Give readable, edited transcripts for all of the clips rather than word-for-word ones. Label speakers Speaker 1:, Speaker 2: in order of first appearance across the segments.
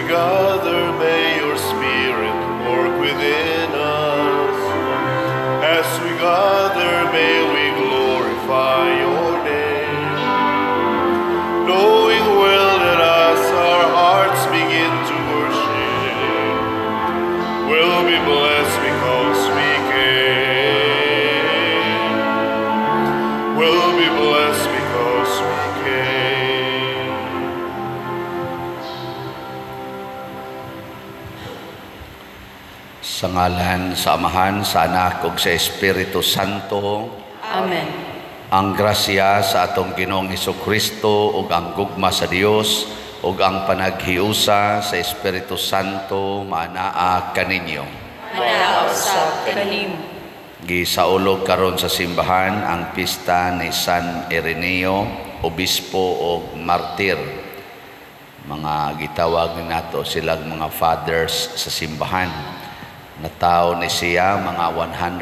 Speaker 1: gather, may your Spirit work within us. As we gather, may we glorify your name. Knowing well that as our hearts begin to worship, we'll be blessed because we came. We'll be blessed because we came.
Speaker 2: Sa ngalan, sa Amahan, sa Anak, ug sa Espiritu Santo.
Speaker 3: Amen.
Speaker 2: Ang grasya sa atong Ginoong Hesukristo ug ang gugma sa Dios ug ang panaghiusa sa Espiritu Santo manaa kaninyo.
Speaker 3: Manaa usab kanimo.
Speaker 2: Gisaulog karon sa simbahan ang pista ni San Ireneo, obispo o martir. Mga gitawag nato silang mga fathers sa simbahan. Nataw ni siya mga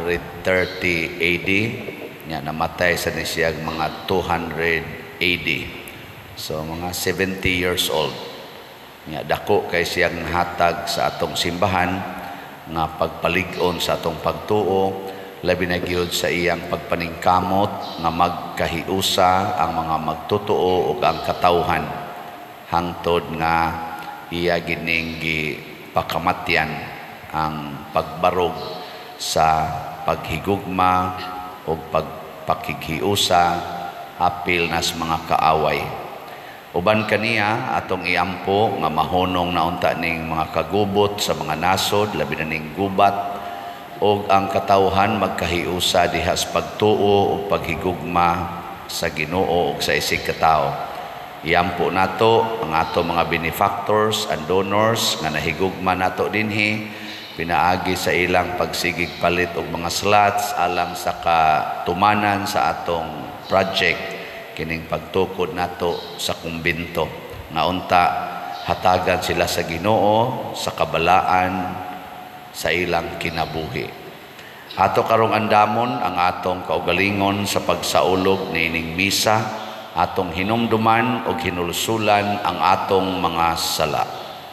Speaker 2: 130 AD, nya namatay sa ni siya mga 200 AD. So mga 70 years old. Nya dako kay siyang hatag sa atong simbahan nga pagpalig-on sa atong pagtuo, labi na gyud sa iyang pagpaningkamot nga magkahiusa ang mga magtutuo ug ang katawhan hangtod nga iya gining gipakamatyan ang pagbarog sa paghigugma o pagpakighiusa apil nas mga kaaway. Uban kaniya atong iampo nga mahunong naunta ning mga kagubot sa mga nasod labi na ning gubat og ang katawhan magkahiusa dihas pagtuo o paghigugma sa Ginoo ug sa isig katawo. Iampo nato ang ato mga benefactors and donors nga nahigugma nato dinhi, pinaagi sa ilang pagsigig palit og mga slots alang sa katumanan sa atong project kining pagtukod nato sa kumbento nga unta hatagan sila sa Ginoo sa kabalaan sa ilang kinabuhi. Ato karong andamon ang atong kaugalingon sa pagsaulog niining misa, atong hinumduman og hinulsulan ang atong mga sala.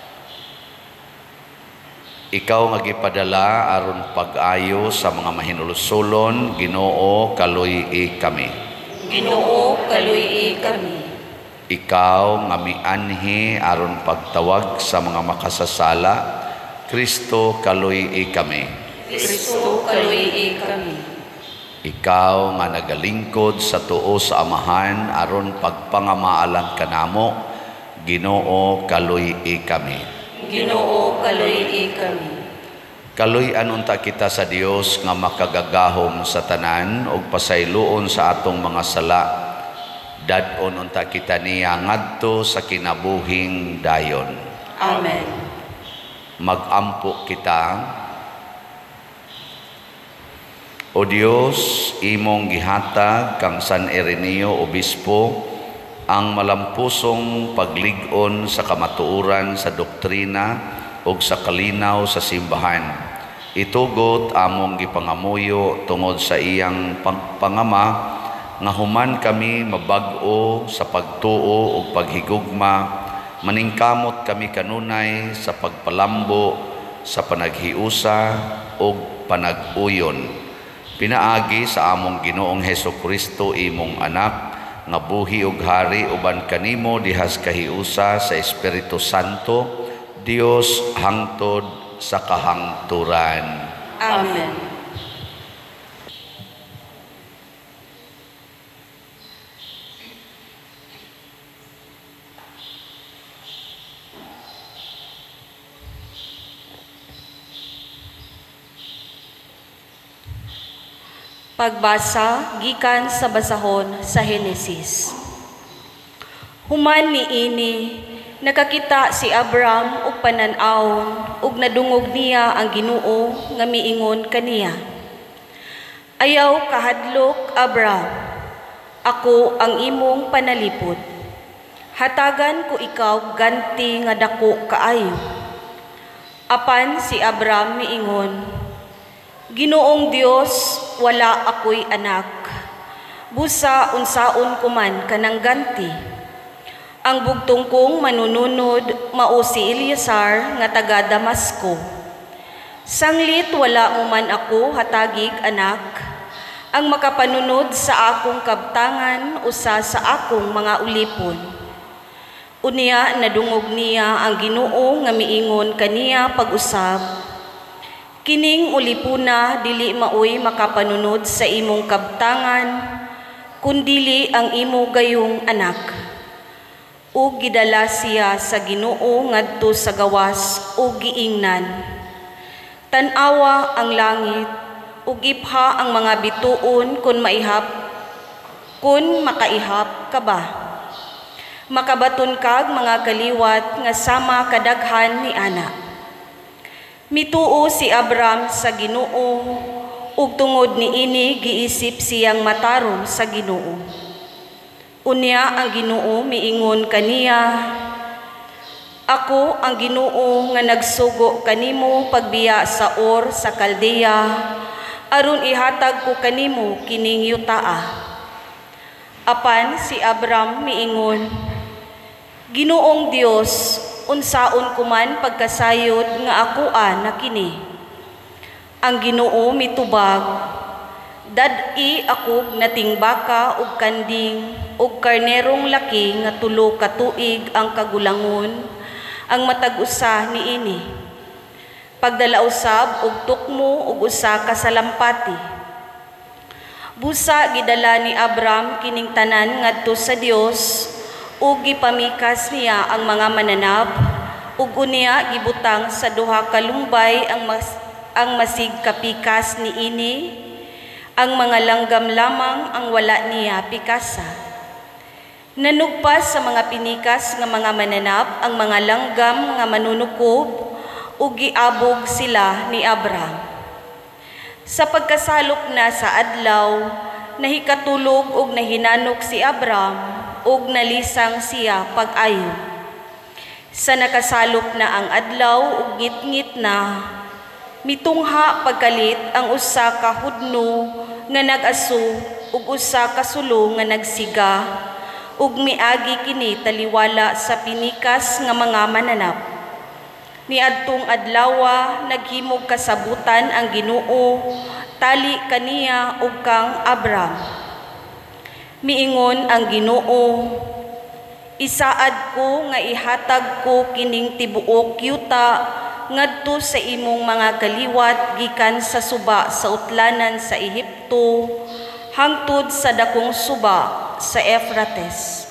Speaker 2: Ikaw nga gipadala aron pag-ayo sa mga mahinulsulon, Ginoo kaluy-i kami.
Speaker 3: Ginoo kaluy-i kami.
Speaker 2: Ikaw nga mianhi aron pagtawag sa mga makasasala, Kristo kaluy-i kami.
Speaker 3: Kristo kaluy-i kami.
Speaker 2: Ikaw nga nagalingkod sa tuo sa Amahan aron pagpangamaalang kanamo, Ginoo kaluy-i kami.
Speaker 3: Ginoo kaluy-i kami.
Speaker 2: Kaluy-an unta kita sa Dios nga makagagahom sa tanan ug pasayloon sa atong mga sala. Dad-on unta kita niya ngadto sa kinabuhing dayon.
Speaker 3: Amen.
Speaker 2: Magampo kita. O Dios, imong gihatag kang San Ireneo obispo ang malampusong paglig-on sa kamatuoran sa doktrina ug sa kalinaw sa simbahan. Itugot among gipangamuyo tungod sa iyang pagpangama nga human kami mabag-o sa pagtuo ug paghigugma, maningkamot kami kanunay sa pagpalambo sa panaghiusa ug panag-uyon. Pinaagi sa among Ginoong Hesukristo imong anak nga buhi ug hari uban kanimo dihas kahiusa sa Espiritu Santo, Dios hangtod sa kahangturan.
Speaker 3: Amen. Pagbasa gikan sa basahon sa Henesis. Human niini nakakita si Abraham og panan-awon ug nadungog niya ang Ginoo nga miingon kaniya. Ayaw kahadlok, Abraham, ako ang imong panalipod. Hatagan ko ikaw ganti nga dako kaayo. Apan si Abraham miingon, Ginoong Dios, wala ako'y anak. Busa unsaon ko man kanang ganti. Ang bugtong kong manununod mao si Eliasar nga taga Damasco. Sanglit wala mo man ako hatagig anak, ang makapanunod sa akong kabtangan usa sa akong mga ulipon. Unya nadungog niya ang Ginoo nga miingon kaniya pag-usab, kining ulipuna dili maoy makapanunod sa imong kabtangan, kundili ang imo gayong anak. Ug gidala siya sa Ginoo ngadto sa gawas ug giingnan. Tan-awa ang langit ug ipha ang mga bituon kun makaihap ka ba. Makabaton kag mga kaliwat nga sama kadaghan ni ana. Mituo si Abram sa Ginoo ug tungod niini giisip siyang matarom sa Ginoo. Unya ang Ginoo miingon kaniya, ako ang Ginoo nga nagsugo kanimo pagbiya sa Ur sa Kaldea, aron ihatag ko kanimo kining yutaa. Apan si Abram miingon, Ginoong Dios, unsaon ko man pagkasayod nga akoa na kini. Ang Ginoo mitubag, dad-i ako nating baka ug kanding ug karnerong laki nga 3 ka tuig ang kagulangon, ang matag usa niini. Pagdala usab og tukmo ug usa ka salampati. Busa gidala ni Abram kining tanan ngadto sa Dios ug gipamikas niya ang mga mananap ug unya gibutang sa 2 ka lumbay ang masig kapikas niini. Ang mga langgam lamang ang wala niya pikasa. Nanugpas sa mga pinikas nga mga mananap ang mga langgam nga manunukob ug giabog sila ni Abram. Sa pagkasalok na sa adlaw, nahikatulog ug nahinanok si Abram ug nalisang siya pag-ayo. Sa nakasalok na ang adlaw ug ngit-ngit na, mitungha pagkalit ang usa ka hudno nga nag-aso ug usa ka sulo nga nagsiga ug miagi kini taliwala sa pinikas nga mga mananap. Niadtong adlawa naghimog kasabutan ang Ginoo tali kaniya ug kang Abram. Miingon ang Ginoo, isaad ko nga ihatag ko kining tibuok yuta ngadto sa imong mga kaliwat gikan sa suba sa utlanan sa Ehipto hangtod sa dakong suba sa Efrates.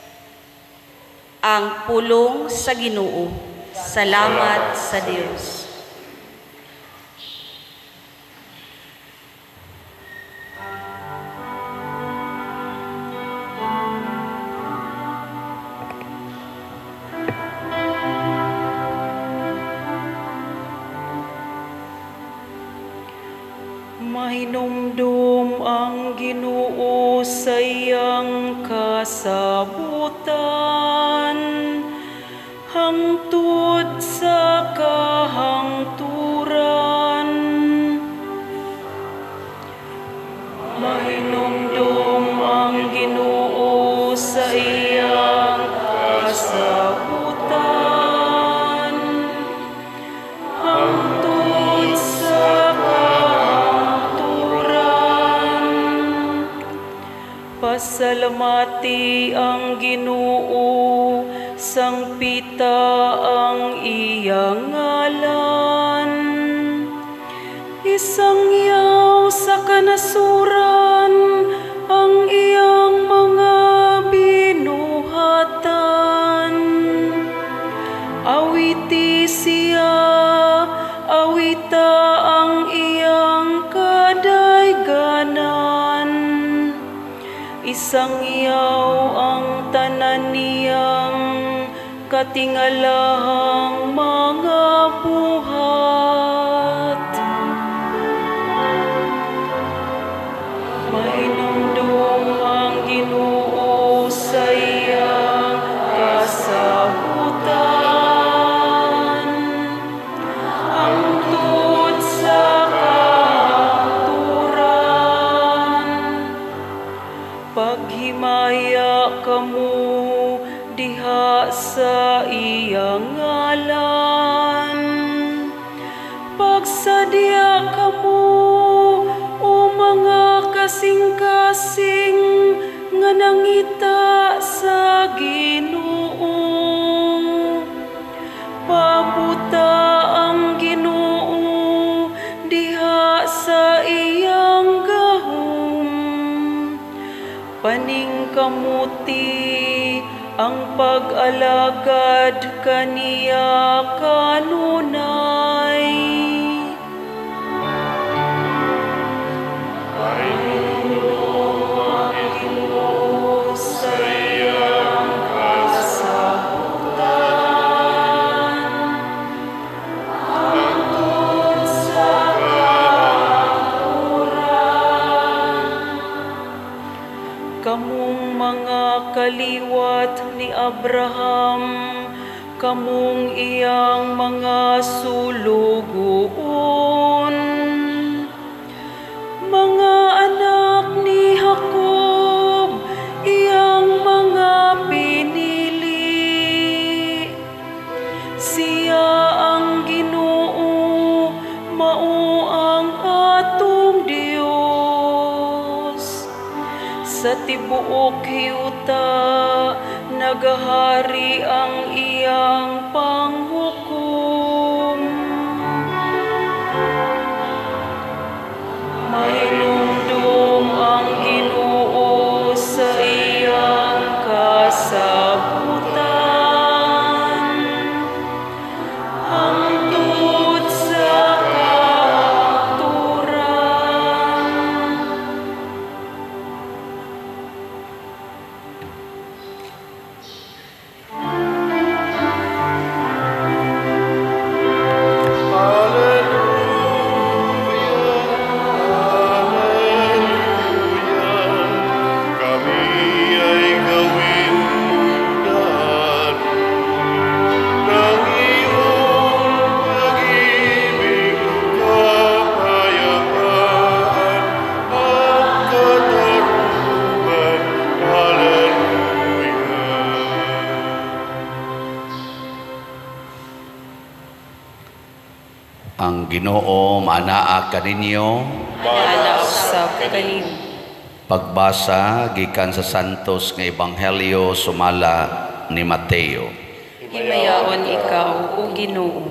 Speaker 3: Ang pulong sa Ginoo. Salamat sa Dios.
Speaker 4: Mahinumdum ang Ginoo sa iyang kasabutan, hangtod sa kahangturan. Mahinumdum ang Ginoo sa iyang kasabutan, hangtod sa pasalamati ang Ginoo, sangpita ang iyang ngalan. Isangyaw sa kanasuran ang iyang mga binuhatan. Awiti siya, awita ang iyang kadayganan. Isangyaw ang tanan niyang katingalahang mga buhat. Mahinumdum ang Ginoo sa iyang kasabutan, hangtod sa kahangturan. Paghimaya kamo diha kasing-kasing nga nangita sa Ginoo. Pabuta ang Ginoo diha sa iyang gahom. Paningkamuti ang pag-alagad kaniya kanunay. Kamong mga kaliwat ni Abraham, kamong iyang mga sulugoon. Mga anak ni Jacob, iyang mga pinili. Siya ang Ginoo, mao ang atong Dios. Sa tibuok yuta, nagahari ang iyang panghukom. Mahinumdum ang Ginoo sa iyang kasabutan. Hangtod sa kahaturan.
Speaker 2: Ang Ginoo maanaa kaninyo.
Speaker 4: Manaaw sa kalim.
Speaker 2: Pagbasa gikan sa Santos nga Ebanghelyo sumala ni Mateo.
Speaker 4: Himayaon ikaw, o Ginoo.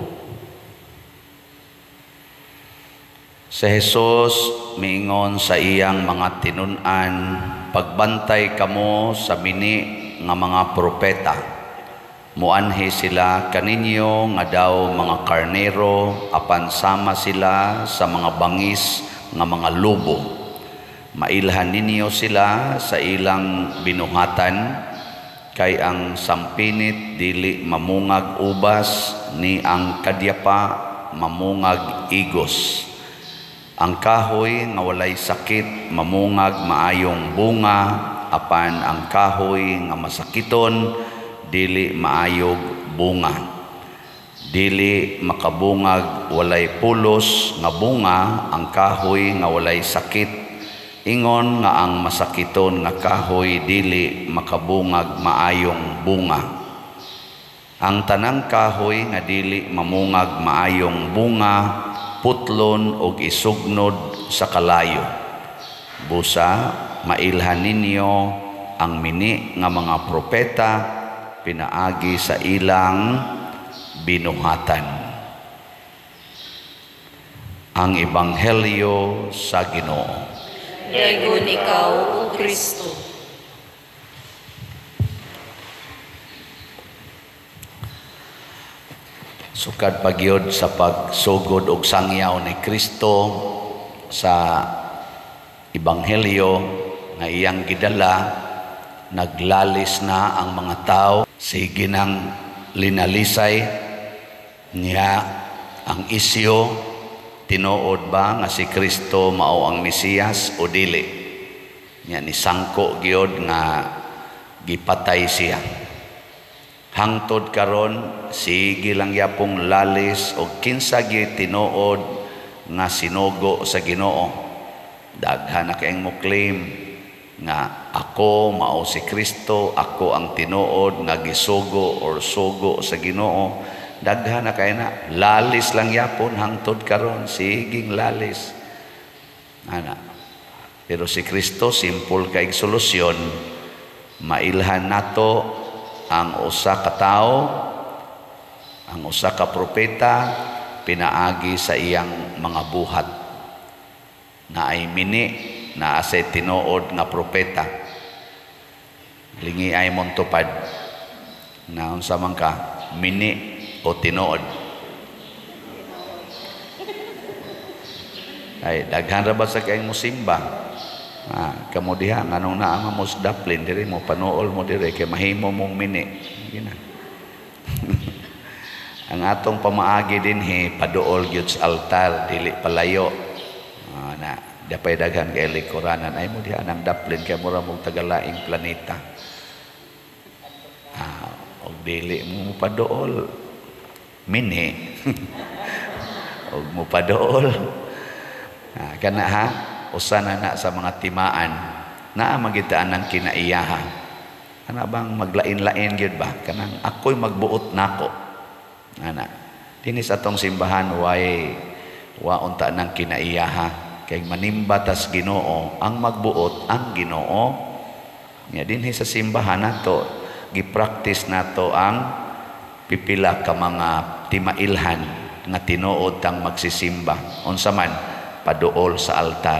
Speaker 2: Si Jesus miingon sa iyang mga tinun-an, pagbantay kamo sa mini nga mga propeta. Muanhi sila kaninyo nga daw mga karnero, apan sama sila sa mga bangis nga mga lubo. Mailhan ninyo sila sa ilang binuhatan, kay ang sampinit dili mamungag ubas, ni ang kadyapa mamungag igos. Ang kahoy nga walay sakit mamungag maayong bunga, apan ang kahoy nga masakiton dili maayog bunga. Dili makabungag walay pulos nga bunga ang kahoy nga walay sakit. Ingon nga ang masakiton nga kahoy dili makabungag maayong bunga. Ang tanang kahoy nga dili mamungag maayong bunga, putlon og isugnod sa kalayo. Busa mailhan ninyo ang mini nga mga propeta pinaagi sa ilang binuhatan. Ang Ebanghelyo sa Ginoo.
Speaker 4: Daygon ikaw, o Kristo.
Speaker 2: Sukad pagyod sa pagsugod og sangyaw ni Kristo sa Ebanghelyo nga iyang gidala, naglalis na ang mga tao. Sige nang linalisay niya ang isyo, tinuod ba nga si Kristo mao ang Mesiyas o dili. Niya ni sangko gyud nga gipatay siya. Hangtod karon sige lang yapong lalis og kinsa gyud tinuod nga sinugo sa Ginoo. Daghan na kayong mo claim nga ako mao si Kristo, ako ang tinuod nga gisugo or sugo sa Ginoo. Daghan na kay na, lalis lang yapon hangtod karon, siging lalis. Ana, Pero si Kristo simple kay solusyon, mailhan nato ang usa ka tawo, ang usa ka propeta pinaagi sa iyang mga buhat na ay mini na asay tinuod nga propeta. Lingi ay mong tupad na unsa man ka, mini o tinuod. Ay daghan ra ba sa kayong musimba? Kamo diha nganong naa nga mos daplin diri mo panuol mo diri kay mahimo mong mini. Gina. Ang atong pamaagi dinhi paduol gyud sa altar dili palayo. Na dapay daghan kay likuranan ay mo diha nang daplin kay mura mong tagalaing planeta. Og dili mo paduol mini. Og mo paduol. Kana ha usa na sa mga timaan na magitaan ng kinaiyaha. Ana bang maglain-lain gyud ba kanang ako'y magbuot nako. Ana dinhi sa atong simbahan wa unta ng kinaiyaha kay manimba tas Ginoo ang magbuot ang Ginoo. Nya dinhi sa simbahan nato gi-practice nato ang pipila ka mga timailhan nga tinuod tang magsisimba. Unsa man paduol sa altar.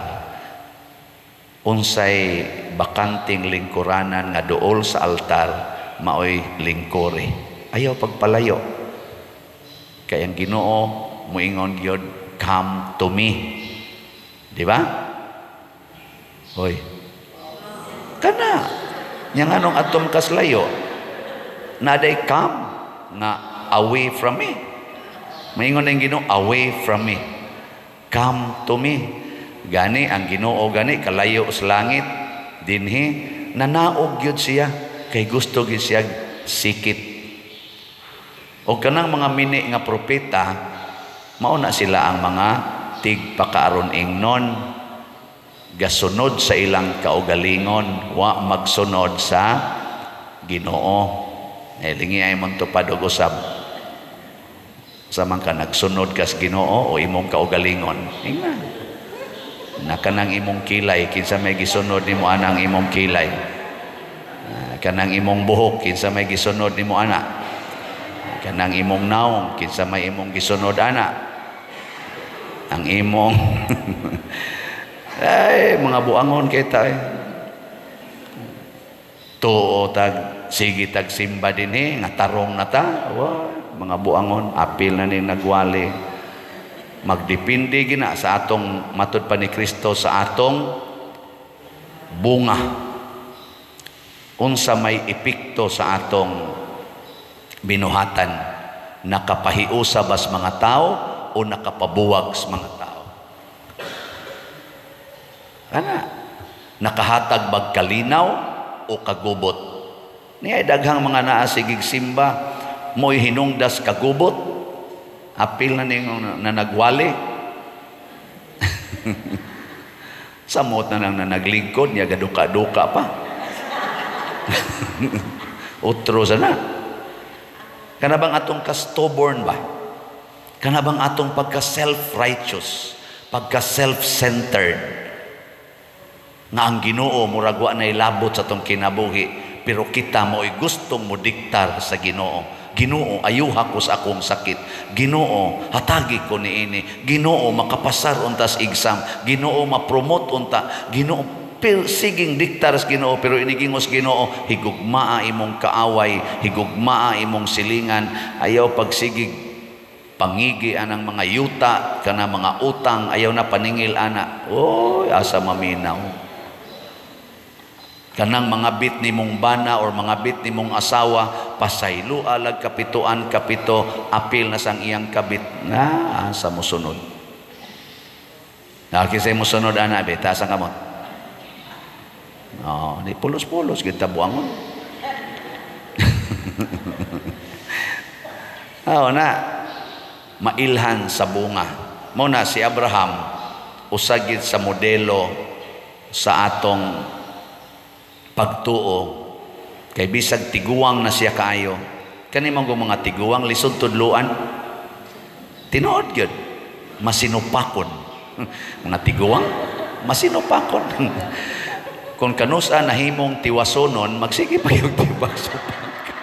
Speaker 2: Unsay bakanting lingkuranan nga duol sa altar maoy lingkore. Ayaw pagpalayo. Kay ang Ginoo muingon gyud come to me. Di ba? Hoy. Kana nya nganong atom kaslayo naday come nga away from me. Muingon ang Ginoo away from me. Come to me. Gani ang Ginoo gani kalayo sa langit dinhi nanaog gyud siya kay gusto gyud siya sikit. O kanang mga mini nga propeta mao na sila ang mga tigpakaaron ingnon gasunod sa ilang kaugalingon wa magsunod sa Ginoo. Lingi ay mon tupad og usab. Samang ka nagsunod kas Ginoo o imong kaugalingon. Ingnan. Na kanang imong kilay kinsa may gisunod nimo anang imong kilay. Kanang imong buhok kinsa may gisunod nimo ana. Kanang imong naong kinsa may imong gisunod ana. Ang imong ay mga buangon kita tuo tag sige tag simba dinhi nga tarong na ta. Mga buangon apil na ni nagwali. Magdepende gina sa atong matud pa ni Kristo sa atong bunga. Unsa may epekto sa atong binuhatan, nakapahiusa ba sa mga tao o nakapabuwag sa mga tao? Ana, nakahatag bag kalinaw o kagubot? Niya daghang mga naa sigig simba mo'y hinungdas kagubot. Apil na ninyo na nagwali. Samot na lang na naglingkod niya gaduka-duka pa. Utro sana. Kanabang atong ka-stubborn ba? Kanabang atong pagka-self-righteous, pagka-self-centered, nga ang Ginoo murag wa na ilabot sa atong kinabuhi, pero kita mo'y gustong mo diktar sa Ginoo. Ginoo, ayuha ko sa akong sakit. Ginoo, hatagi ko niini. Ginoo, makapasar untas exam. Ginoo, mapromote unta. Ginoo, siging diktar sa Ginoo, pero inigingos Ginoo, higugmaa imong kaaway, higugmaa imong silingan. Ayaw pagsigig pangigi anang mga yuta, kana mga utang, ayaw na paningil ana. Oy, asa maminaw. Kanang mga bit ni mong bana or mga bit ni mong asawa, pasaylo alag kapituan kapito, apil na sang iyang kabit. Asa mo sunod? Nakisay mo sunod ana, beta sa kamot. Di pulos-pulos kita buangon. Na mailhan sa bunga. Muna si Abraham usagid sa modelo sa atong pagtuo kay bisag tiguang na siya kaayo. Kani mga tiguang lisod tudluan tinuod gyud masinupakon mga tiguang masinupakon. Kung kanusa nahimong tiwasonon, magsige pa yung tiwasonon.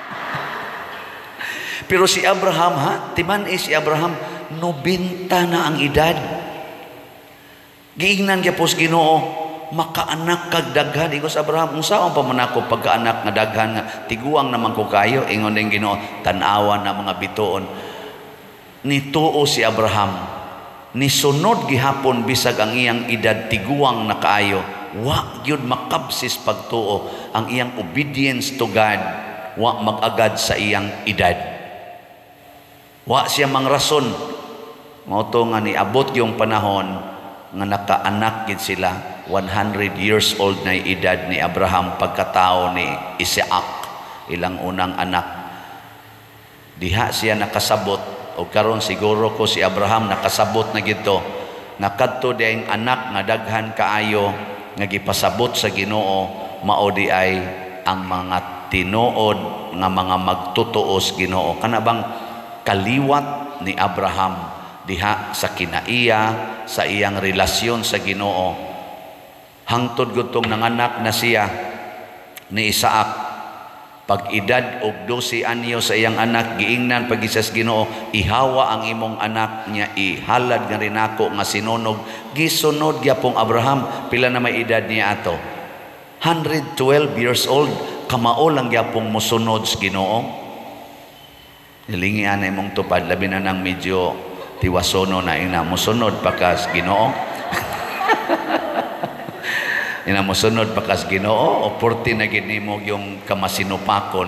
Speaker 2: Pero si Abraham, timan si Abraham, 90 na ang edad. Giingnan kaya po sa Ginoo, makaanak kag daghan. Igos Abraham, unsaon pa man ako pagkaanak nga daghan nga tiguang naman ko kayo. Ingon din Ginoo, tanawan na mga bituon. Nituo si Abraham, nisunod gihapon bisag ang iyang edad tiguang na kaayo. Wa gyud makabsis pagtuo ang iyang obedience to God. Wa magagad sa iyang edad. Wa siya mangrason. Mauto nga ni abot yung panahon nga nakaanak gid sila. 100 years old na edad ni Abraham pagkatao ni Isaac, ilang unang anak. Diha siya nakasabot, o karon siguro ko si Abraham nakasabot na gito. Nakadto diay anak nga daghan kaayo nga gipasabot sa Ginoo, mao di ay ang mga tinuod nga mga magtutuos Ginoo. Kana bang kaliwat ni Abraham diha sa kinaiya sa iyang relasyon sa Ginoo. Hangtod gutong nanganak na siya ni Isaac, pag edad og 12 anyo sa iyang anak, giingnan pag isas Ginoo, ihawa ang imong anak niya, ihalad nga rin ako nga sinunog. Gisunod gyapong Abraham. Pila na may edad niya ato? 112 years old. Kamao lang gyapong mosunod sa Ginoo. Nilingian na imong tupad, labi na nang medyo tiwasono na ina mosunod pakas Ginoo. Ina mosunod pakas Ginoo, o porti na gid nimo yung kamasinupakon.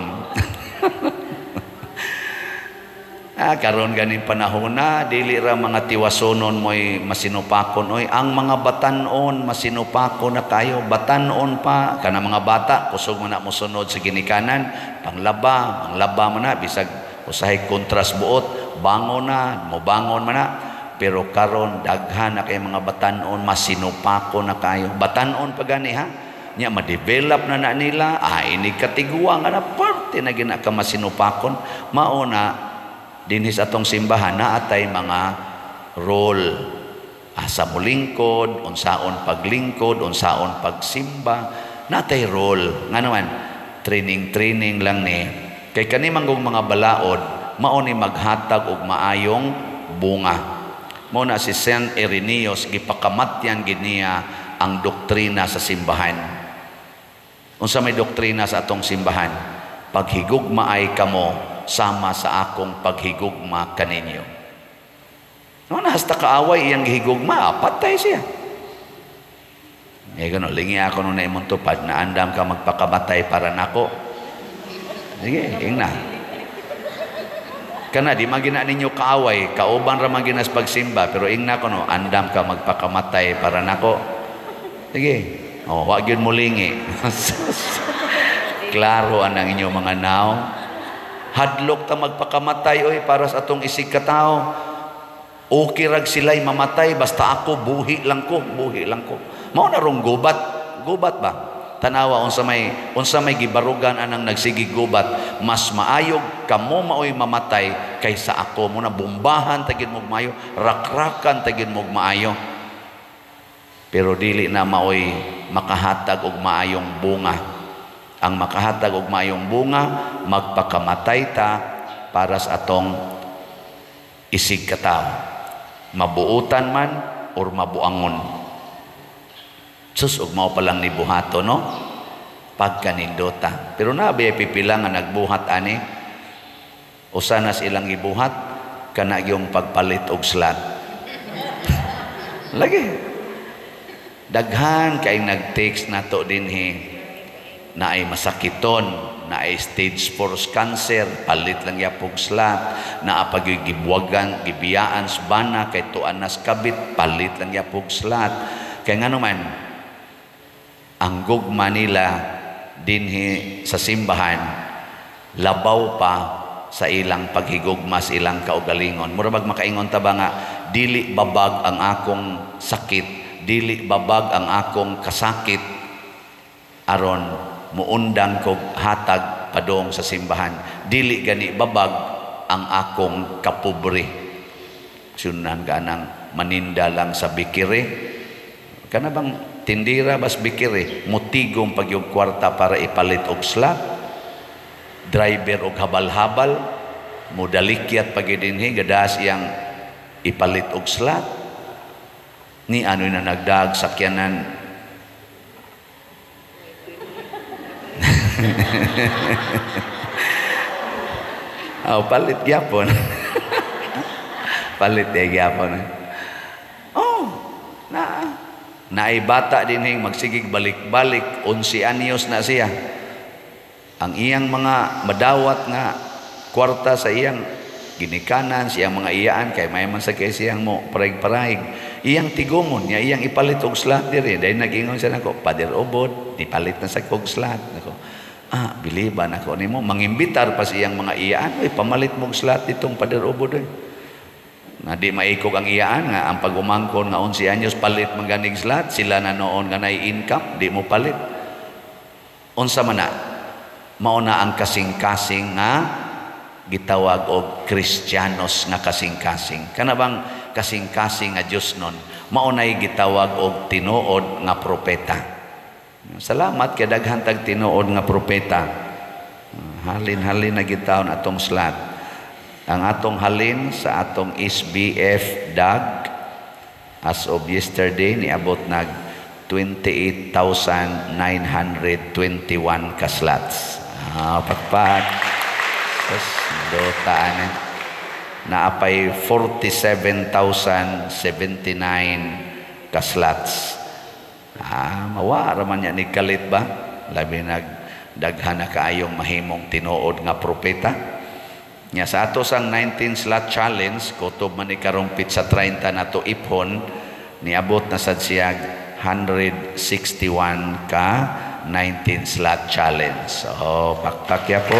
Speaker 2: Karon ganing panahon na dili ra mga tiwasonon mo'y masinupakon. Oy, ang mga batanon masinupakon na kayo. Batanon pa kana mga bata kusog mo na mosunod sa ginikanan, panglaba man na bisag usahay kontras buot, bangon na, mobangon man na. Pero karon daghan na kay mga batanon masinupako na kayo. Batanon pa gani ha. Nya ma-develop na nila, ini katiguang nga na parte na gina ka masinupakon. Mauna dinhi sa atong simbahan na atay mga role. Asa mo lingkod, unsaon paglingkod, unsaon pagsimba, natay role. Nga naman, training lang ni. Kay kani manggong mga balaod, mao ni maghatag og maayong bunga. Mao na si Saint Ireneo, gipakamatyan gid niya ang doktrina sa simbahan. Unsa may doktrina sa atong simbahan? Paghigugma ay kamo sama sa akong paghigugma kaninyo. No na hasta kaaway iyang gihigugma, patay siya. Gano lingi ako nung na imong tupad na andam ka magpakamatay para nako. Sige, ingna. Kana di magina ninyo kaaway, kauban ra maginas pagsimba, pero ingna ko no, andam ka magpakamatay para nako. Sige. Oh, wa gyud mulingi. Klaro anang inyo mga naw. Hadlok ta magpakamatay oy para sa atong isig ka tao. Okay rag sila'y mamatay basta ako buhi lang ko. Mao na rong gubat ba? Tanawa unsa may gibarugan anang nagsigig gubat, mas maayog kamo maoy mamatay kaysa ako mo na bombahan tagid mo maayo, rakrakan tagid mo maayo. Pero dili na maoy makahatag og maayong bunga. Ang makahatag og maayong bunga, magpakamatay ta para sa atong isig ka tao. Mabuutan man or mabuangon. Sus, ug mao pa lang ni buhato, no? Pagkanindota. Pero nabi pipila nga nagbuhat ani. Usa na silang gibuhat kana yung pagpalit og slat. Lagi. Daghan kay nag-text nato dinhi na ay masakiton, na ay stage 4 cancer, palit lang yapog slat, na apag gibuwagan, gibiyaan sa bana kay tuan nas kabit, palit lang yapog slat. Kay ngano man ang gugma nila dinhi sa simbahan labaw pa sa ilang paghigugma sa ilang kaugalingon. Mura bag makaingon ta ba nga dili babag ang akong sakit, dili babag ang akong kasakit aron muundang kog hatag padong sa simbahan. Dili gani babag ang akong kapobre. Sunan ganang maninda lang sa bikire, Kana bang tindira bas bikiri mutigom pag yung kwarta para ipalit og slot, driver og habal-habal modalikyat pag dinhi gadas iyang ipalit og slot, ni ano na nagdag sakyanan palit gyapon. Palit gyapon. Naibata dinhing magsigig balik-balik 11 anyos na siya. Ang iyang mga madawat nga kwarta sa iyang ginikanan, siyang mga iyaan kay may man sa kay siyang mo parayg-parayg. Iyang tigumon niya, iyang ipalit og slot diri. Dahil nag-ingon siya nako, Pader Obod, ipalit na sa kog slot. Nako, biliban ako nimo, mangimbitar pa siyang mga iyaan, pamalit mong slot itong Pader Obod. Na di maikog ang iyaan nga ang pag-umangkon nga 11 anyos palit maganing slot, sila na noon nga nay income, di mo palit. Unsa man na? Mao na ang kasing-kasing nga gitawag og Kristiyanos nga kasing-kasing. Kana bang kasing-kasing nga Dios nun, mao nay gitawag og tinuod nga propeta. Salamat kay daghan tag tinuod nga propeta. Halin-halin na gitawon atong slot. Ang atong halin sa atong SBF DAG as of yesterday niabot nag 28,921 ka slots. Pakpak. Dotaan naapay 47,079 ka slots. Mawara man yan ni kalit ba? Labi nagdaghan na kaayong mahimong tinuod nga propeta. Nya sa ato sang 19 slot challenge, kutob man ni karong pizza 30 na to ipon, niabot na sad siya 161 ka 19 slot challenge. So, pakpakya po.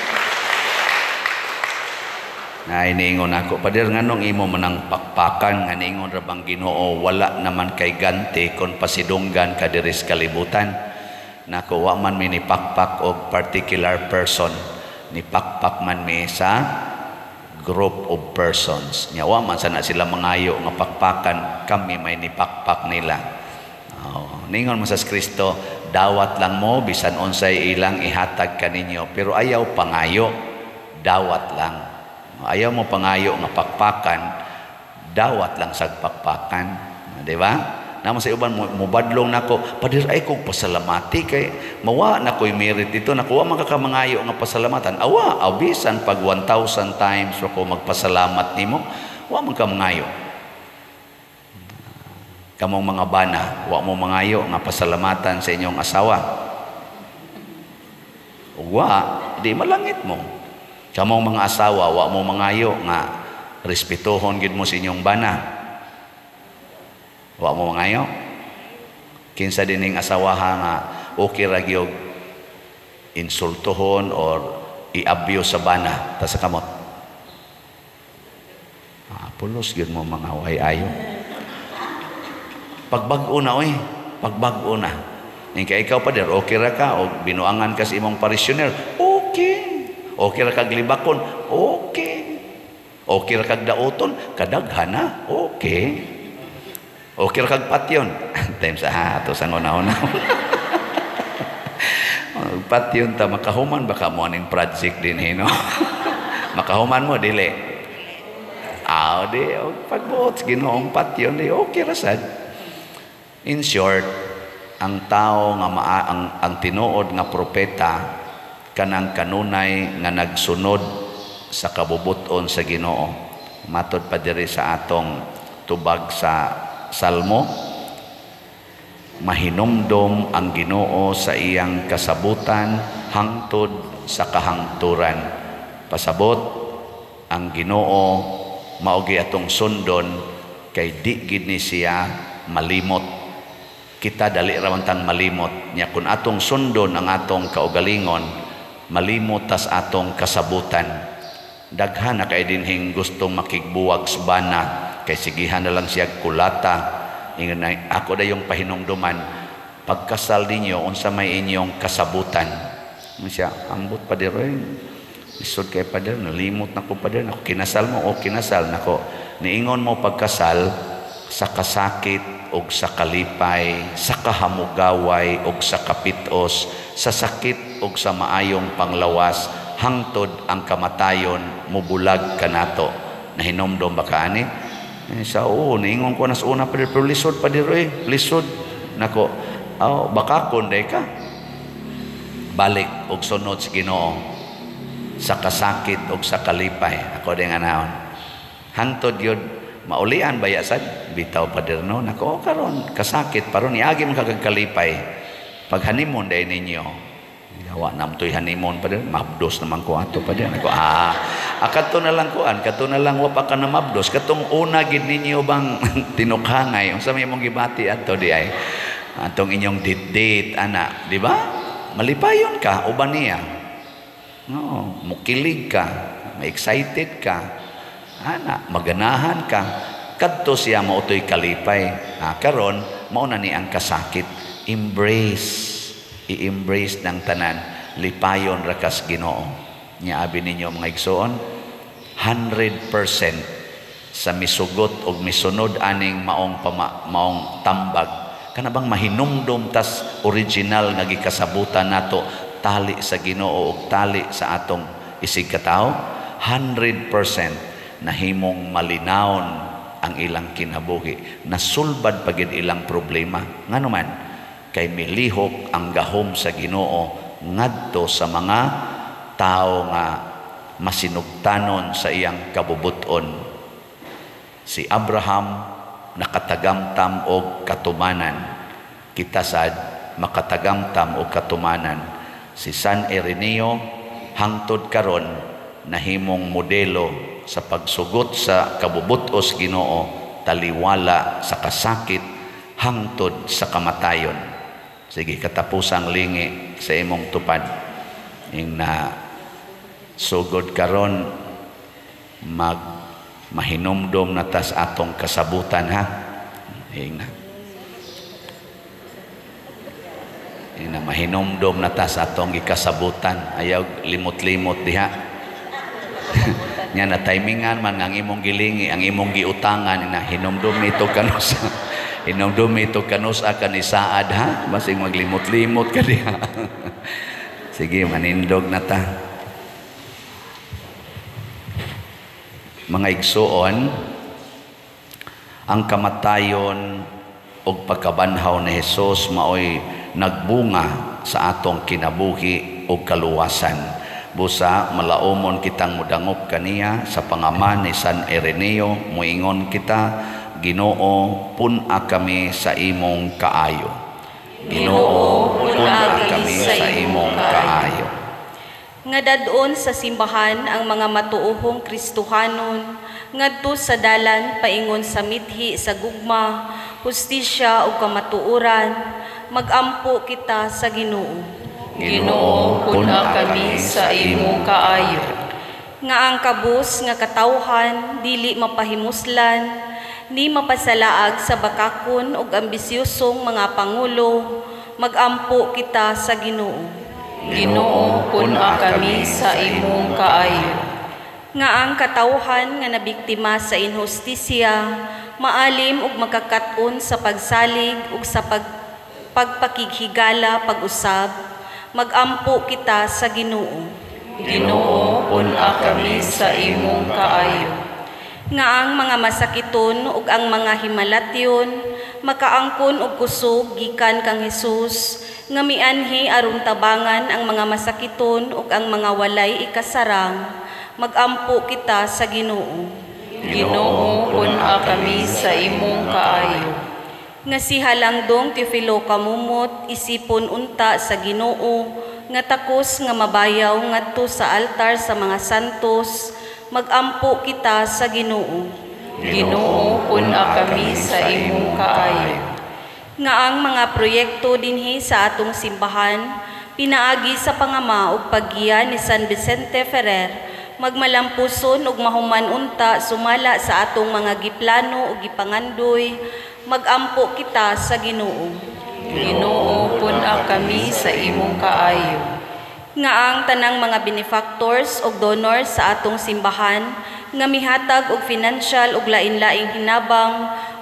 Speaker 2: Na iniingon ako, Pader, nganong imo manang pakpakan, nga niingon ra bang Ginoo, wala naman kay ganti kon pasidunggan ka diri sa kalibutan. Nako, wa man mi ni pakpak og particular person. Ni pakpak man mi sa group of persons. Nyawa man sana sila mangayo nga pakpakan, kami may nipakpak nila. Ningon mo sa Kristo, dawat lang mo bisan unsay ilang ihatag kaninyo, pero ayaw pangayo, dawat lang. Ayaw mo pangayo nga pakpakan, dawat lang sa pakpakan, di ba? Naman sa uban mubadlong nako, Pader ay kog pasalamati kay mawa na ko'y merit dito, nakuha makakamangayo nga pasalamatan. Abisan pag 1,000 times ako magpasalamat nimo, wa man ka mangayo. Kamong mga bana, wa mo mangayo nga pasalamatan sa inyong asawa. Wa, di malangit mo. Kamong mga asawa, wa mo mangayo nga respetuhon gid mo sa inyong bana. Wa mo mangayo. Kinsa dining asawaha nga okay ra gyud insultuhon or i-abuse sa bana ta sa kamot. Pulos gyud mo mga way-ayo. Pagbag-o na oy, pagbag-o na. Ning kay ikaw Pader, okay ra ka o binuangan ka sa imong parisyoner. Okay. Okay ra kag libakon. Okay. Okay ra kag daoton, kadaghan na. Okay. Okay ra kag patyon. Time sa ato sa una-una. Patyon ta makahuman baka mo aning project din no. Makahuman mo dili. Di pagbuot Ginoong patyon di okay ra sad. In short, ang tao nga ang tinuod nga propeta kanang kanunay nga nagsunod sa kabubuton sa Ginoo. Matod pa diri sa atong tubag sa Salmo, mahinumdom ang Ginoo sa iyang kasabutan hangtod sa kahangturan. Pasabot ang Ginoo maogi atong sundon kay di gid ni siya malimot. Kita dali ra man tang malimot nya kun atong sundon ang atong kaugalingon, malimot tas atong kasabutan. Daghan na kay dinhing gustong makigbuwag sa bana kay sigihan na lang siya kulata. Ingon na, ako da yung pahinumduman, pagkasal ninyo unsa may inyong kasabutan. Siya, ambot Pader isod kay Pader, nalimot na ko Pader, ako kinasal mo o kinasal nako. Niingon mo pagkasal, sa kasakit ug sa kalipay, sa kahamugaway ug sa kapitos, sa sakit ug sa maayong panglawas, hangtod ang kamatayon mubulag kanato. Nahinomdom ba ka ani? Sa niingon ko nas una pero lisod pa diro lisod nako. Baka kunday ka. Balik og sunod sa Ginoo sa kasakit ug sa kalipay. Ako din nga naon. Hangtod yun maulian bayasad bitaw pa diro no nako karon kasakit paron iagi man kagkalipay. Pag honeymoon day ninyo yawa nam toy honeymoon pa din mabdos naman ko ato pa din ako kato na lang kuan kato na lang wa pa ka na mabdos katong una gid ninyo bang tinukhangay unsa may imong gibati ato di ay atong inyong date ana di ba malipayon ka uban niya no mukilig ka ma-excited ka ana maganahan ka kadto siya mautoy kalipay karon mao na ni ang kasakit i-embrace ng tanan lipayon rakas Ginoo nya abi ninyo mga igsoon 100% sa misugot og misunod aning maong tambag kana bang mahinumdom tas original nga gikasabutan nato tali sa Ginoo ug tali sa atong isig katao 100% nahimong malinawon ang ilang kinabuhi nasulbad pagid ilang problema ngano man kay milihok ang gahom sa Ginoo ngadto sa mga tao nga masinugtanon sa iyang kabubuton. Si Abraham nakatagamtam og katumanan. Kita sad makatagamtam og katumanan. Si San Ireneo hangtod karon nahimong modelo sa pagsugot sa kabubutos Ginoo taliwala sa kasakit hangtod sa kamatayon. Sige, katapusang lingi sa imong tupad. Yung na sugod karon mahinumdom na tas atong kasabutan ha. Yung na mahinumdom na tas atong gikasabutan. Ayaw limot-limot diha. Nya na timingan man ang imong gilingi, ang imong giutangan na hinumdom ito kanus. Hinumdom ito kanus akan isaad ha. Basing maglimot-limot ka diha. Sige, manindog na ta. Mga igsoon, ang kamatayon o pagkabanhaw ni Jesus maoy nagbunga sa atong kinabuhi o kaluwasan. Busa, malaumon kitang mudangop kaniya sa pangaman ni San Ireneo, muingon kita, Ginoo, pun-a kami sa imong kaayo. Ginoo, pun-a kami sa imong kaayo.
Speaker 3: Nga dadon sa simbahan ang mga matuohong Kristohanon, ngadto sa dalan paingon sa mithi sa gugma, hustisya ug kamatuoran, magampo kita sa Ginoo.
Speaker 4: Ginoo, pun-a kami sa imong kaayo.
Speaker 3: Nga ang kabus nga katawhan dili mapahimuslan, ni mapasalaag sa bakakon ug ambisyosong mga pangulo, magampo kita sa Ginoo.
Speaker 4: Ginoo, pun-a kami sa imong kaayo.
Speaker 3: Nga ang katawhan nga nabiktima sa inhustisya, maalim ug makakat-on sa pagsalig ug sa pagpakighigala pag-usab, magampo kita sa Ginoo.
Speaker 4: Ginoo, pun-a kami sa imong kaayo.
Speaker 3: Nga ang mga masakiton ug ang mga himalatyon makaangkon og kusog gikan kang Hesus nga mianhi aron tabangan ang mga masakiton ug ang mga walay ikasarang, magampo kita sa Ginoo.
Speaker 4: Ginoo, pun-a kami sa imong kaayo.
Speaker 3: Nga si Halangdong Teofilo kamumot isipon unta sa Ginoo nga takos nga mabayaw ngadto sa altar sa mga santos, magampo kita sa Ginoo.
Speaker 4: Ginoo, pun-a kami sa imong kaayo.
Speaker 3: Nga ang mga proyekto dinhi sa atong simbahan, pinaagi sa pangama ug paggiya ni San Vicente Ferrer, magmalampuson ug mahuman unta sumala sa atong mga giplano ug gipangandoy, magampo kita sa Ginoo.
Speaker 4: Ginoo, pun-a kami sa imong kaayo.
Speaker 3: Nga ang tanang mga benefactors o donors sa atong simbahan nga mihatag og financial ug lain-laing hinabang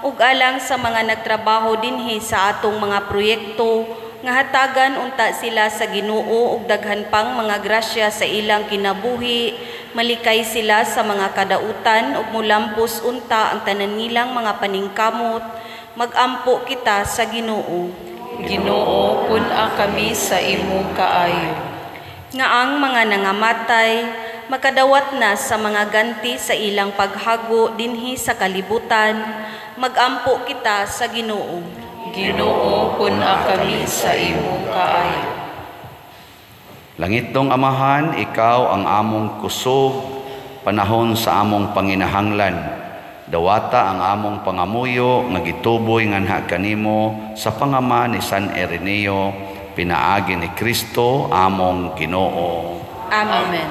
Speaker 3: ug alang sa mga nagtrabaho dinhi sa atong mga proyekto nga hatagan unta sila sa Ginoo ug daghan pang mga grasya sa ilang kinabuhi, malikay sila sa mga kadautan ug mulampos unta ang tanan nilang mga paningkamot. Magampo kita sa Ginoo.
Speaker 4: Ginoo, pun-a kami sa imong kaayo.
Speaker 3: Nga ang mga nangamatay makadawat na sa mga ganti sa ilang paghago dinhi sa kalibutan. Magampo kita sa Ginoo.
Speaker 4: Ginoo, pun-a kami sa imong kaayo.
Speaker 2: Langitong Amahan, ikaw ang among kusog, panahon sa among panginahanglan. Dawata ang among pangamuyo nga gituboy nganha kanimo sa pangama ni San Ireneo, pinaagi ni Kristo among Ginoo.
Speaker 3: Amen.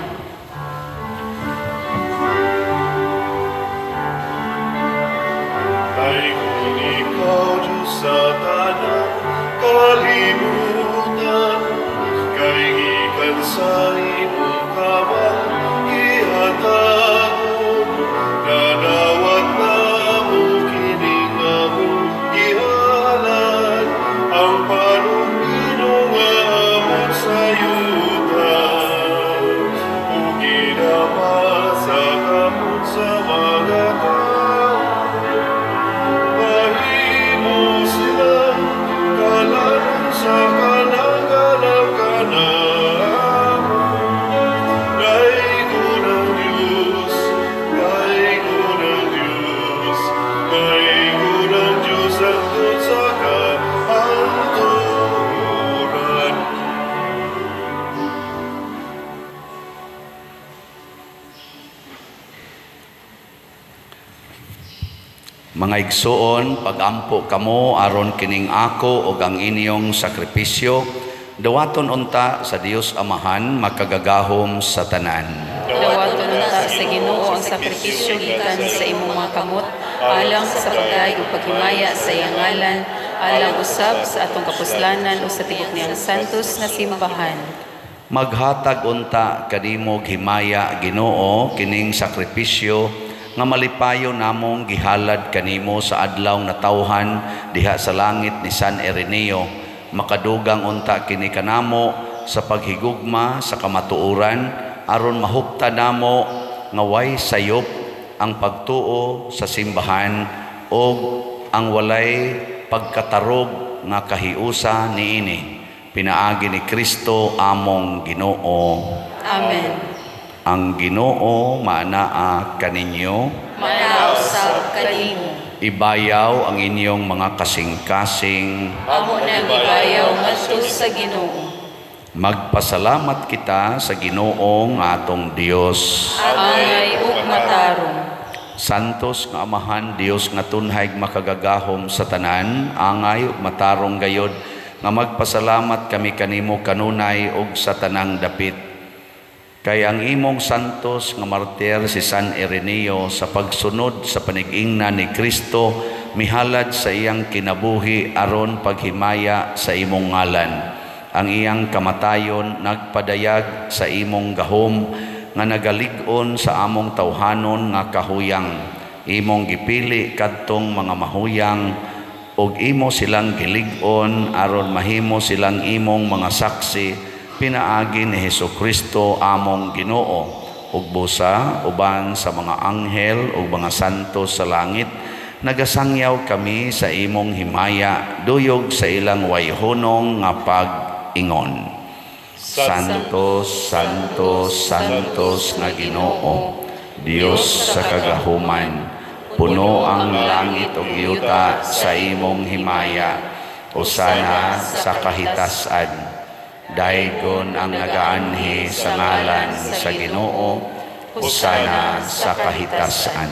Speaker 1: Kay kung ikaw, Diyos sa tanang kalibutan, kay gikan sa imong kamang gihatagom, nadawat na mo kining among gihalan, ang panumino nga amon sa yuta, ug ginama sa kamot sa mga tao. Mahimo silang kalanon sa kanang-kanang-kanang. Daigon ang Diyos, daigon ang Diyos, daigon ang Diyos hangtod sa kahangturan.
Speaker 2: Mga igsoon, pagampo kamo aron kining ako ug ang inyong sakripisyo, dawaton unta sa Dios Amahan makagagahom sa tanan.
Speaker 4: Dawaton unta sa Ginoo ang sakripisyo gikan sa imong mga kamot, alang sa pagdaig ug paghimaya sa iyang ngalan, alang usab sa atong kapuslanan o sa tibok niyang santos nga simbahan.
Speaker 2: Maghatag unta kadimo himaya Ginoo kining sakripisyo nga malipayo namong gihalad kanimo sa adlaw na tawhan diha sa langit ni San Ireneo. Makadugang unta kini kanamo sa paghigugma sa kamatuoran aron mahupta namo nga way sayop ang pagtuo sa simbahan o ang walay pagkatarog nga kahiusa niini. Pinaagi ni Kristo among Ginoo.
Speaker 4: Amen.
Speaker 2: Ang Ginoo maanaa kaninyo,
Speaker 4: Manausab kanimo.
Speaker 2: ibayaw ang inyong mga kasing-kasing,
Speaker 4: Amo nang ibayaw ngadto sa Ginoo.
Speaker 2: magpasalamat kita sa Ginoo nga atong Dios.
Speaker 4: Angay ug matarong.
Speaker 2: Santos nga Amahan, Dios nga tunhay makagagahom sa tanan, angay ug matarong gayod nga magpasalamat kami kanimo kanunay ug sa tanang dapit. Kay ang imong santos nga martir si San Ireneo sa pagsunod sa panig-ingna ni Kristo mihalad sa iyang kinabuhi aron paghimaya sa imong ngalan. Ang iyang kamatayon nagpadayag sa imong gahom nga nagalig-on sa among tawhanon nga kahuyang. Imong gipili kadtong mga mahuyang ug imo silang gilig-on aron mahimo silang imong mga saksi. Pinaagi ni Hesukristo among Ginoo ug busa uban sa mga anghel ug mga santos sa langit, nagasangyaw kami sa imong himaya duyog sa ilang wayhonong nga pag-ingon. Santos, Santos, Santos nga Ginoo, Dios sa kagahuman, puno ang langit ug yuta sa imong himaya, usana sa kahitasan. Daigon ang nagaanhi sa ngalan sa Ginoo, usana sa kahitasan.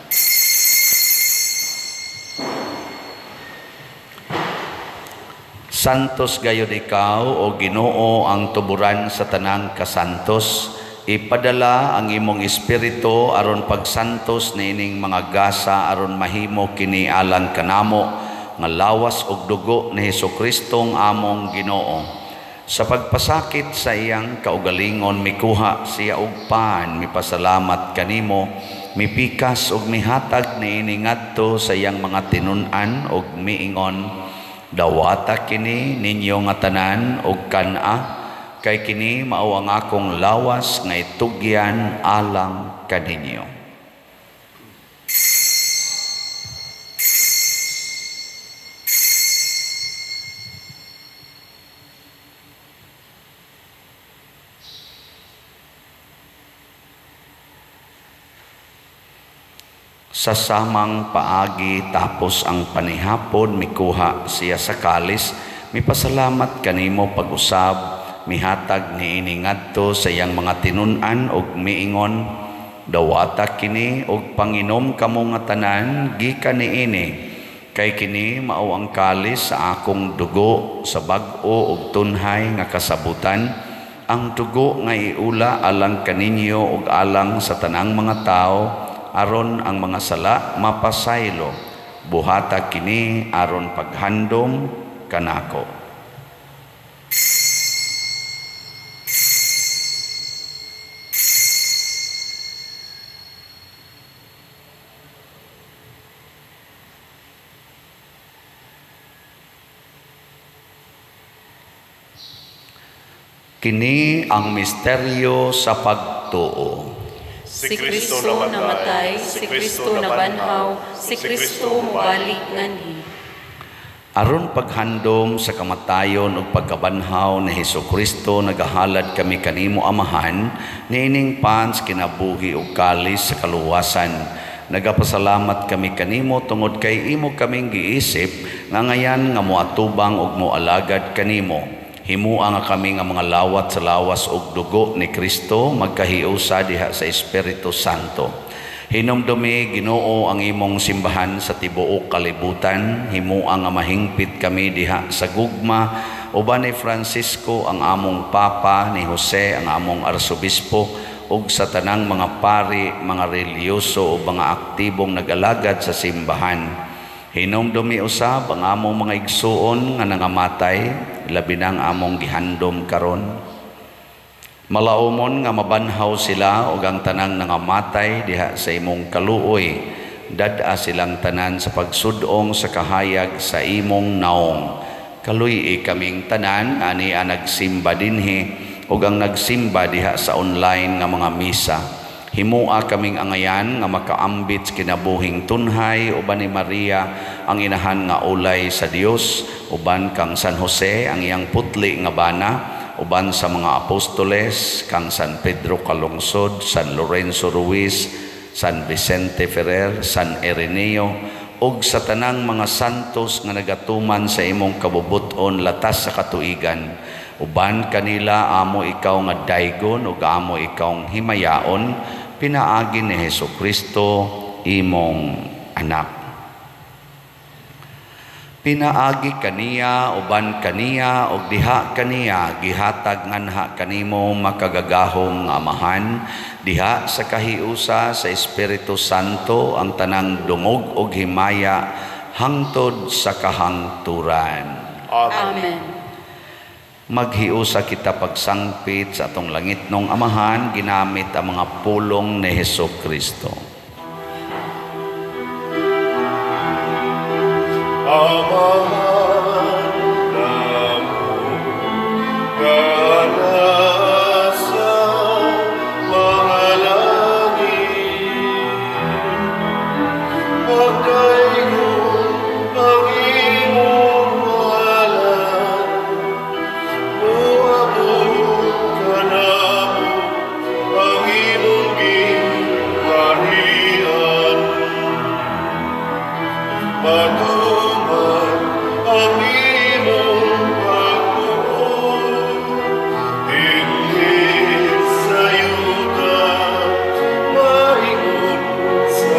Speaker 2: Santos gayud ikaw o Ginoo ang tuburan sa tanang kasantos. Ipadala ang imong espiritu aron pagsantos niining mga gasa aron mahimo kini alang kanamo nga lawas og dugo ni Hesukristo among Ginoo. Sa pagpasakit sa iyang kaugalingon mikuha siya og pan mipasalamat kanimo Mipikas og mihatag niini ngadto sa iyang mga tinun-an og miingon, dawata kini ninyo nga tanan og kana, kay kini mao ang akong lawas nga itugyan alang kaninyo. Sa samang paagi tapos ang panihapon, mikuha siya sa kalis, mipasalamat kanimo pag-usab, mihatag niini ngadto sa iyang mga tinun-an og miingon, dawata kini og panginom kamo nga tanan gikan niini, kay kini mao ang kalis sa akong dugo sa bag-o og tunhay nga kasabutan, ang dugo nga iula alang kaninyo og alang sa tanang mga tao, aron ang mga sala mapasaylo, buhata kini aron paghandom kanako. Kini ang misteryo sa pagtuo.
Speaker 4: Si Kristo namatay, si Kristo nabanhaw, si Kristo mubalik nganhi.
Speaker 2: Aron paghandom sa kamatayon ug pagkabanhaw ni Hesukristo, nagahalad kami kanimo Amahan, niining pans kinabuhi ug kalis sa kaluwasan. Nagapasalamat kami kanimo tungod kay imo kaming giisip nga ngayan nga moatubang ug moalagad kanimo. Himua nga kami nga mga lawat sa lawas ug dugo ni Kristo magkahiusa diha sa Espiritu Santo. Hinumdumi Ginoo ang imong simbahan sa tibuok kalibutan. Himua nga mahingpit kami diha sa gugma uban ni Francisco ang among Papa, ni Jose ang among Arsobispo ug sa tanang mga pari, mga reliyoso o mga aktibong nag-alagad sa simbahan. Hinumdumi usab ang among mga igsuon nga nangamatay, labi nang among gihandom karon. Malaumon nga mabanhaw sila ug ang tanang nangamatay diha sa imong kaluoy, dad-a silang tanan sa pagsudong sa kahayag sa imong naong. Kaluy kaming tanan ani nagsimba dinhi ug ang nagsimba diha sa online nga mga misa. Himua kaming angayan nga makaambit sa kinabuhing tunhay uban ni Maria ang inahan nga ulay sa Dios, uban kang San Jose ang iyang putli nga bana, uban sa mga apostoles kang San Pedro Calungsod, San Lorenzo Ruiz, San Vicente Ferrer, San Ireneo ug sa tanang mga santos nga nagatuman sa imong kabubuton latas sa katuigan. Uban kanila amo ikaw nga daygon ug amo ikaw himayaon, pinaagi ni Hesukristo imong anak. Pinaagi kaniya uban kaniya ug diha kaniya gihatag nganha kanimo makagagahong Amahan, diha sa kahiusa sa Espiritu Santo ang tanang dungog ug himaya hangtod sa kahangturan.
Speaker 4: Amen.
Speaker 2: Maghiusa kita pagsangpit sa atong langitnong Amahan ginamit ang mga pulong ni Hesukristo.
Speaker 1: Amahan namo kana sa mga langit, pagdaygon ang imong ngalan, buhabog ka namo ang imong gingharian. Matuman ang imong pagtuon, dinhi sa yuta, maingon sa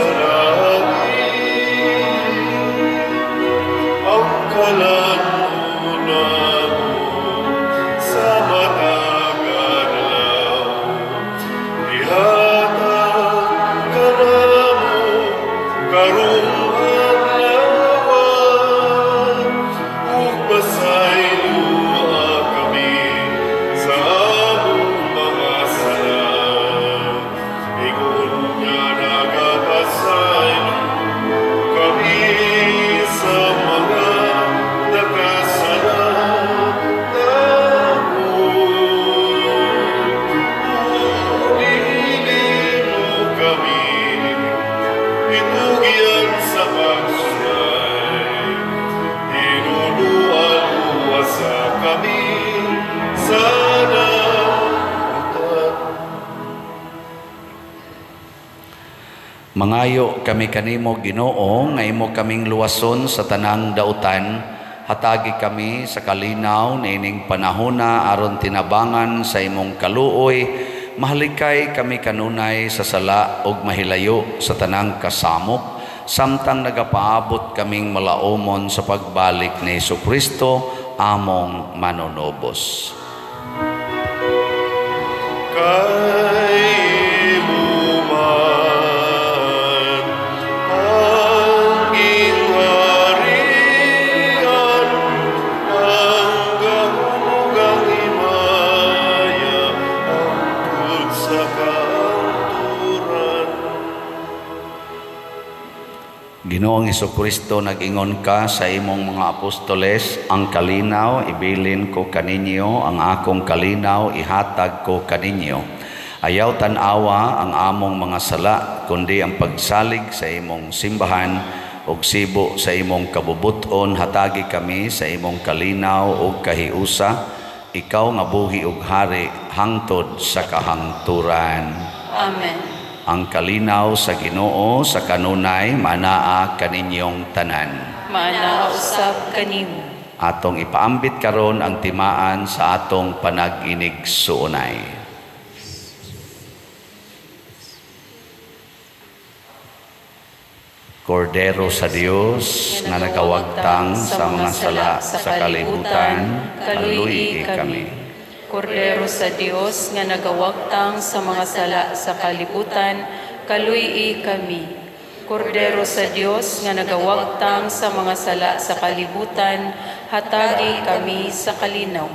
Speaker 1: langit. Ang kalan-o namo sa matag adlaw, ihatag ka namo karong kami sa among mga sala. Ingon nga
Speaker 2: Mangayo kami kanimo Ginoo nga imo kaming luwason sa tanang dautan, hatagi kami sa kalinaw niining panahona aron tinabangan sa imong kaluoy, mahalikay kami kanunay sa sala ug mahilayo sa tanang kasamok, samtang nagapaabot kaming malaumon sa pagbalik ni Jesucristo among manunobos.
Speaker 1: Kay imo man ang gingharian, ang gahulugang himaya, angkod sa kauturan.
Speaker 2: Ginoong Jesucristo, nag-ingon ka sa imong mga apostoles, ang kalinaw ibilin ko kaninyo, ang akong kalinaw ihatag ko kaninyo. Ayaw tanawa ang among mga sala, kundi ang pagsalig sa imong simbahan ug sibo sa imong kabubuton, hatagi kami sa imong kalinaw ug kahiusa, ikaw nga buhi ug hari hangtod sa kahangturan.
Speaker 4: Amen.
Speaker 2: Ang kalinaw sa Ginoo sa kanunay manaa kaninyong tanan.
Speaker 4: Maana usab kanimo.
Speaker 2: Atong ipaambit karon ang timaan sa atong panag-inig suunay. Kordero sa Dios nga nagawagtang sa mga sala sa kalibutan, kaluy kami.
Speaker 4: Kordero sa Dios nga nagawagtang sa mga sala sa kalibutan, kaluy kami. Kordero sa Dios nga nagawagtang sa mga sala sa kalibutan, hatagi kami sa kalinaw.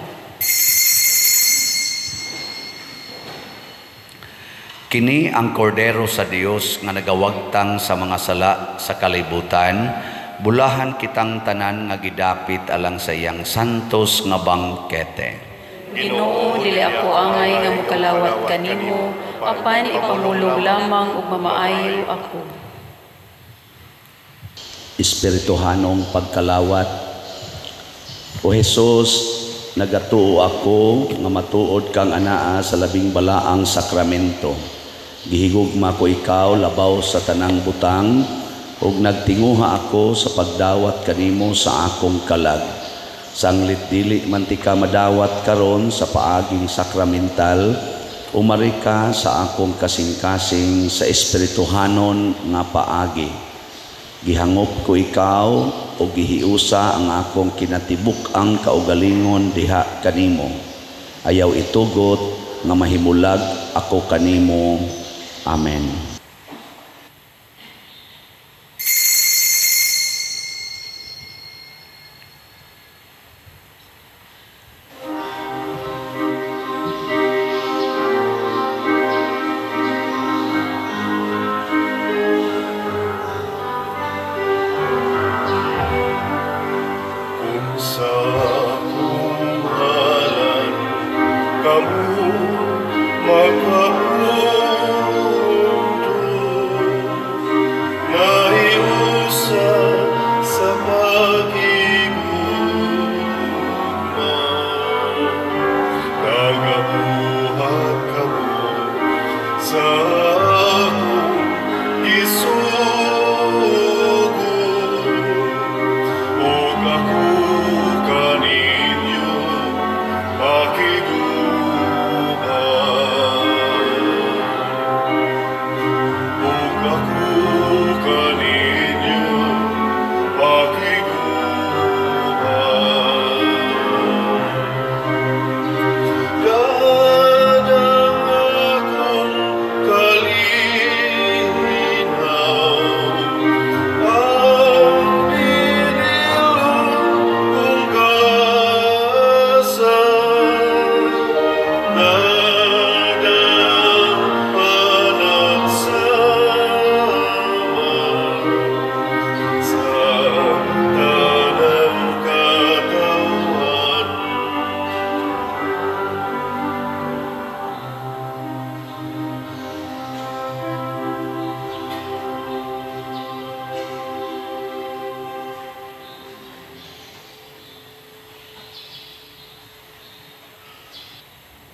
Speaker 2: Kini ang kordero sa Dios nga nagawagtang sa mga sala sa kalibutan, bulahan kitang tanan nga gidapit alang sa iyang santos nga bangkete.
Speaker 4: Ginoo, dili ako angay nga mukalawat kanimo, apan ipamulog lamang ug mamaayo ako.
Speaker 2: Espirituhanong pagkalawat. O Jesus, nagatuo ako nga matuod kang anaa sa labing balaang sakramento. Gihigugma ko ikaw labaw sa tanang butang ug nagtinguha ako sa pagdawat kanimo sa akong kalag. Sanglit dili man ti ka madawat karon sa paaging sakramental, umari ka sa akong kasing-kasing sa espirituhanon nga paagi. Gihangop ko ikaw o gihiusa ang akong kinatibuk ang kaugalingon diha kanimo. Ayaw itugot nga mahimulag ako kanimo. Amen.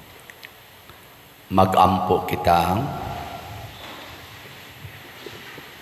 Speaker 2: Mag-ampo kita.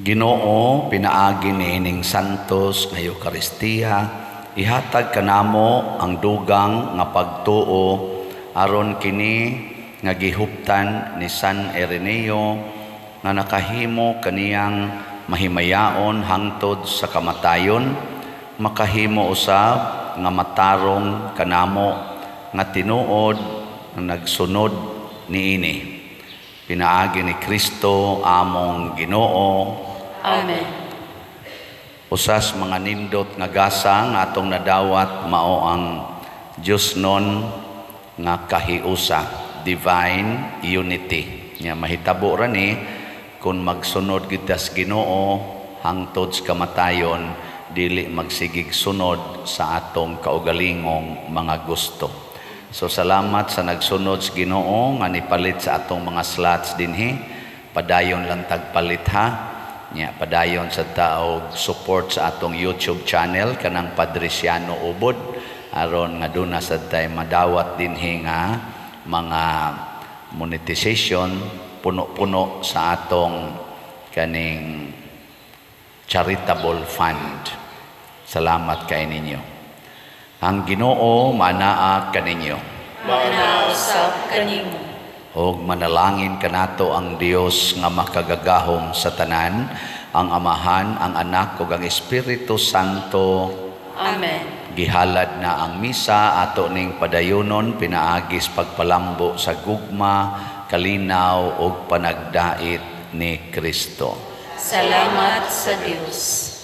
Speaker 2: Ginoo, pinaagi niining santos nga Eucharistia, ihatag kanamo ang dugang nga pagtuo aron kini nga gihuptan ni San Ireneo nga nakahimo kaniyang mahimayaon hangtod sa kamatayon, makahimo usab nga matarong kanamo nga tinuod nga nagsunod niini. Pinaagi ni Kristo among Ginoo.
Speaker 4: Amen.
Speaker 2: Usas mga nindot nga gasa nga atong nadawat mao ang Diyos non nga kahiusa, divine unity. Nga mahitabo ra ni kung magsunod kita sa Ginoo hangtod sa kamatayon, dili magsigig sunod sa atong kaugalingong mga gusto. So salamat sa nagsunod sa Ginoo nga nipalit sa atong mga slots dinhi. Padayon lang tagpalit ha. Nya padayon sa taog support sa atong YouTube channel kanang Padresiano Ubod aron nga duna sad tay madawat dinhi nga mga monetization puno-puno sa atong kaning charitable fund. Salamat kay ninyo. Ang Ginoo manaa kaninyo.
Speaker 4: Manaa usab kanimo.
Speaker 2: Og manalangin kanato ang Dios nga makagagahom sa tanan, ang Amahan, ang Anak ug ang Espiritu Santo.
Speaker 4: Amen.
Speaker 2: Gihalad na ang misa ato ning padayonon pinaagis pagpalambo sa gugma, kalinaw ug panagdait ni Kristo.
Speaker 4: Salamat sa Dios.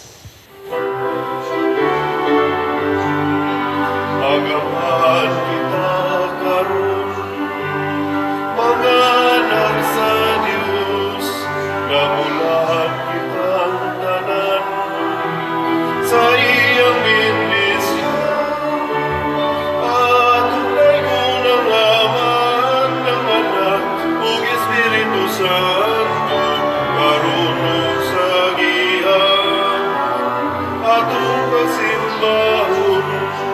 Speaker 1: Agapan kita karon, mga anak sa Diyos, namulat kitang tanan sa iyang bendisyon. At tunay ko ng Ama, ng Anak, ug Espiritu Santo, karunong sa gihapon, atong kasimbahon.